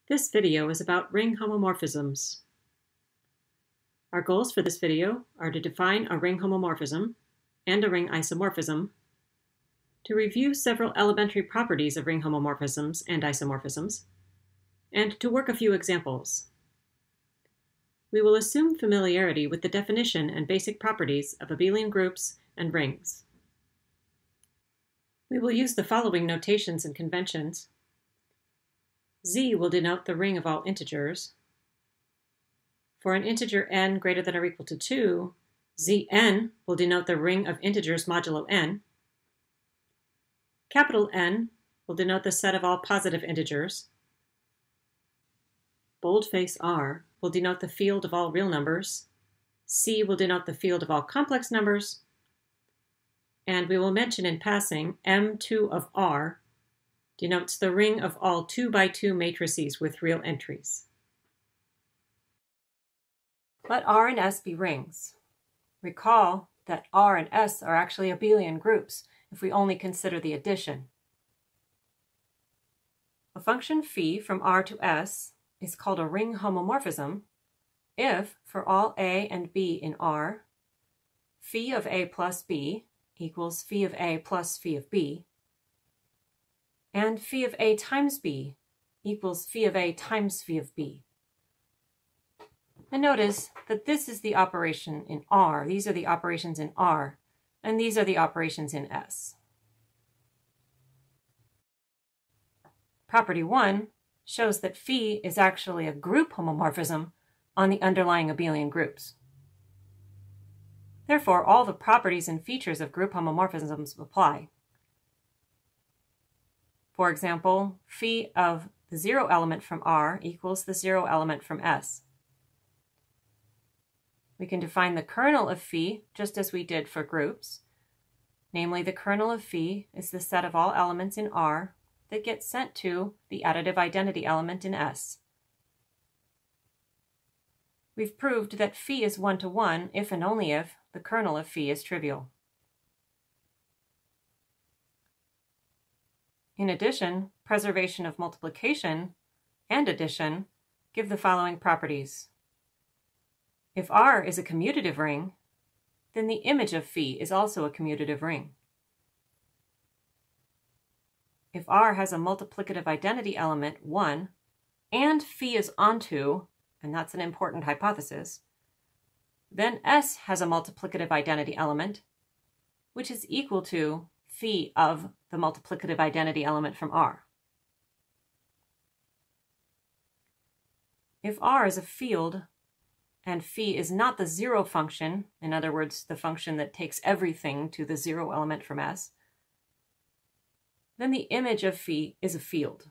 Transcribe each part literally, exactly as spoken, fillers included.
This video is about ring homomorphisms. Our goals for this video are to define a ring homomorphism and a ring isomorphism, to review several elementary properties of ring homomorphisms and isomorphisms, and to work a few examples. We will assume familiarity with the definition and basic properties of abelian groups and rings. We will use the following notations and conventions. Z will denote the ring of all integers. For an integer n greater than or equal to two, Zn will denote the ring of integers modulo n. Capital N will denote the set of all positive integers. Boldface R will denote the field of all real numbers. C will denote the field of all complex numbers. And we will mention in passing M two of R denotes the ring of all two by two matrices with real entries. Let R and S be rings. Recall that R and S are actually abelian groups if we only consider the addition. A function phi from R to S is called a ring homomorphism if, for all A and B in R, phi of A plus B equals phi of A plus phi of B, and phi of A times B equals phi of A times phi of B. And notice that this is the operation in R. These are the operations in R, and these are the operations in S. Property one shows that phi is actually a group homomorphism on the underlying abelian groups. Therefore, all the properties and features of group homomorphisms apply. For example, phi of the zero element from R equals the zero element from S. We can define the kernel of phi just as we did for groups. Namely, the kernel of phi is the set of all elements in R that get sent to the additive identity element in S. We've proved that phi is one-to-one if and only if the kernel of phi is trivial. In addition, preservation of multiplication and addition give the following properties. If R is a commutative ring, then the image of phi is also a commutative ring. If R has a multiplicative identity element, one, and phi is onto, and that's an important hypothesis, then S has a multiplicative identity element, which is equal to phi of the multiplicative identity element from R. If R is a field and phi is not the zero function, in other words, the function that takes everything to the zero element from S, then the image of phi is a field.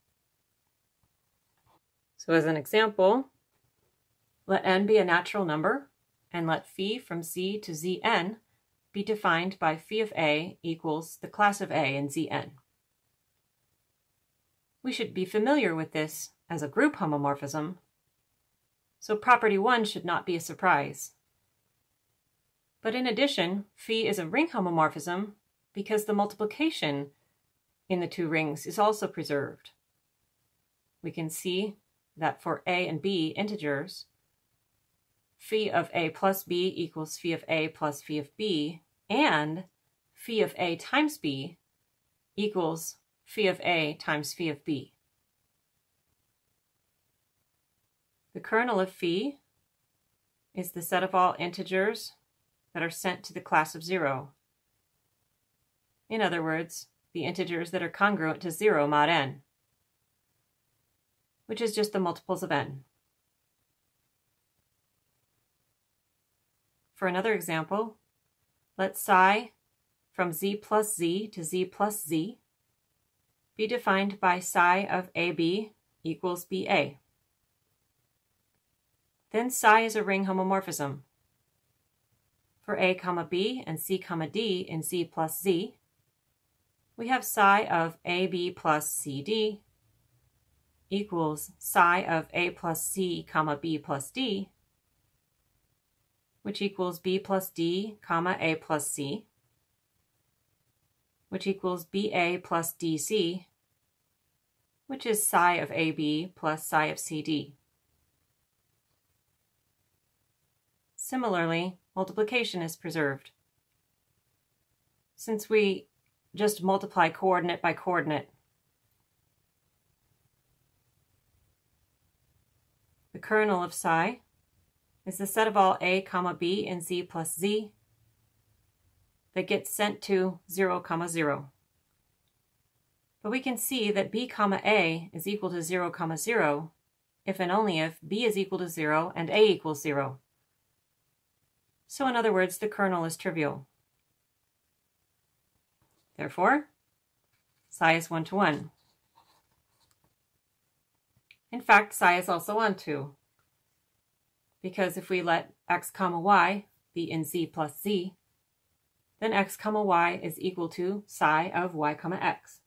So as an example, let n be a natural number, and let phi from Z to Zn be defined by phi of A equals the class of A in Zn. We should be familiar with this as a group homomorphism, so property one should not be a surprise. But in addition, phi is a ring homomorphism because the multiplication in the two rings is also preserved. We can see that for A and B integers, phi of A plus B equals phi of A plus phi of B, and phi of A times B equals phi of A times phi of B. The kernel of phi is the set of all integers that are sent to the class of zero. In other words, the integers that are congruent to zero mod n, which is just the multiples of n. For another example, let psi from Z plus Z to Z plus Z be defined by psi of A B equals B A. Then psi is a ring homomorphism. For A comma B and C comma D in Z plus Z, we have psi of A B plus C D equals psi of A plus C comma B plus D, which equals B plus D comma A plus C, which equals B A plus D C, which is psi of A B plus psi of C D. Similarly, multiplication is preserved. Since we just multiply coordinate by coordinate, the kernel of psi is the set of all a comma b in z plus z that gets sent to zero comma zero. But we can see that b comma a is equal to zero comma zero if and only if b is equal to zero and a equals zero. So in other words, the kernel is trivial. Therefore, psi is one to one. In fact, psi is also onto, because if we let x comma y be in z plus z, then x comma y is equal to psi of y comma x.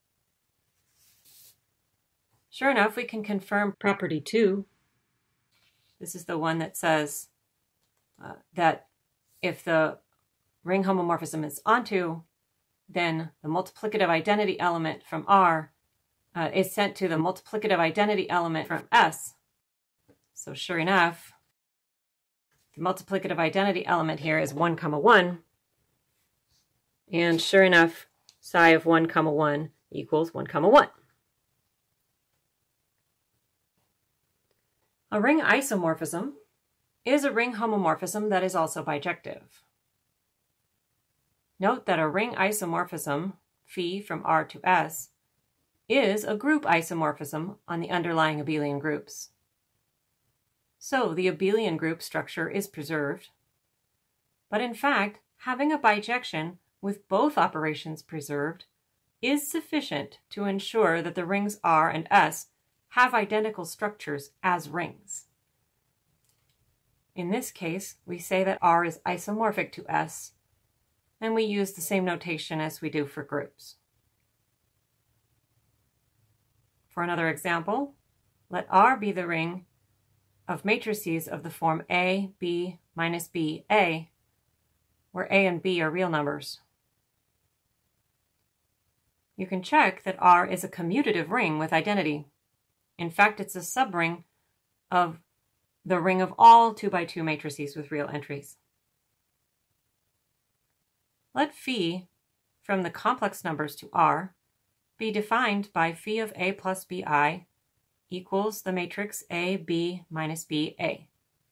Sure enough, we can confirm property two. This is the one that says uh, that if the ring homomorphism is onto, then the multiplicative identity element from R uh, is sent to the multiplicative identity element from S. So sure enough, the multiplicative identity element here is one comma one. And sure enough, psi of one comma one equals one comma one. A ring isomorphism is a ring homomorphism that is also bijective. Note that a ring isomorphism, phi from R to S, is a group isomorphism on the underlying abelian groups. So the abelian group structure is preserved. But in fact, having a bijection with both operations preserved is sufficient to ensure that the rings R and S have identical structures as rings. In this case, we say that R is isomorphic to S, and we use the same notation as we do for groups. For another example, let R be the ring of matrices of the form A, B, minus B, A, where A and B are real numbers. You can check that R is a commutative ring with identity. In fact, it's a subring of the ring of all two by two matrices with real entries. Let phi from the complex numbers to R be defined by phi of A plus Bi equals the matrix A, B minus B, A.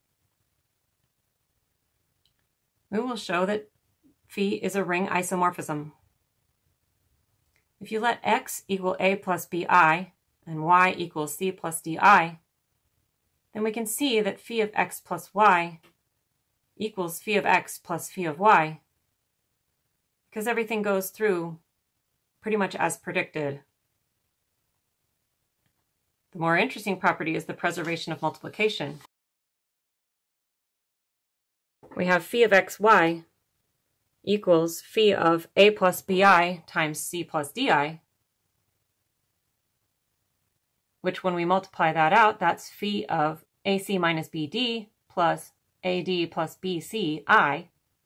We will show that phi is a ring isomorphism. If you let x equal A plus Bi and y equals C plus Di, then we can see that phi of x plus y equals phi of x plus phi of y, because everything goes through pretty much as predicted. The more interesting property is the preservation of multiplication. We have phi of xy equals phi of A plus Bi times C plus Di, which when we multiply that out, that's phi of A C minus B D plus A D plus B C I.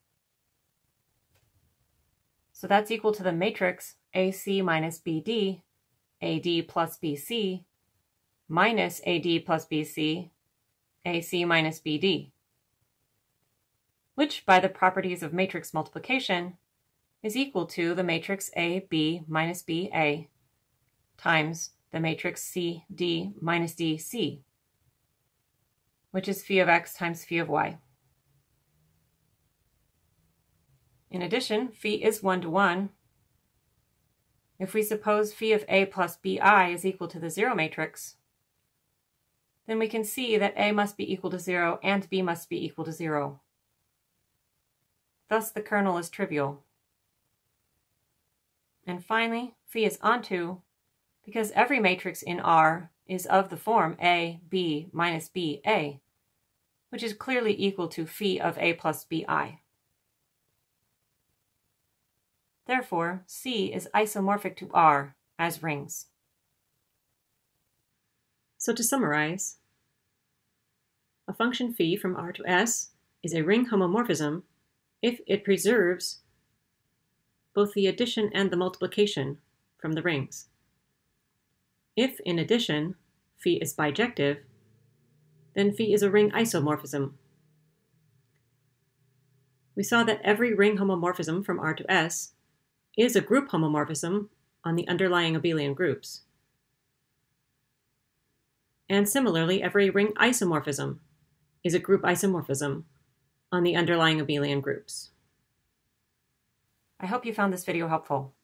So that's equal to the matrix A C minus B D, A D plus B C, minus A D plus B C, A C minus B D, which by the properties of matrix multiplication is equal to the matrix A B minus B A times the matrix C D minus D C, which is phi of x times phi of y. In addition, phi is one to one. If we suppose phi of A plus Bi is equal to the zero matrix, then we can see that A must be equal to zero and B must be equal to zero. Thus the kernel is trivial. And finally, phi is onto because every matrix in R is of the form A, B minus B, A, which is clearly equal to phi of A plus Bi. Therefore, C is isomorphic to R as rings. So to summarize, a function phi from R to S is a ring homomorphism if it preserves both the addition and the multiplication from the rings. If, in addition, phi is bijective, then phi is a ring isomorphism. We saw that every ring homomorphism from R to S is a group homomorphism on the underlying abelian groups. And similarly, every ring isomorphism is a group isomorphism on the underlying abelian groups. I hope you found this video helpful.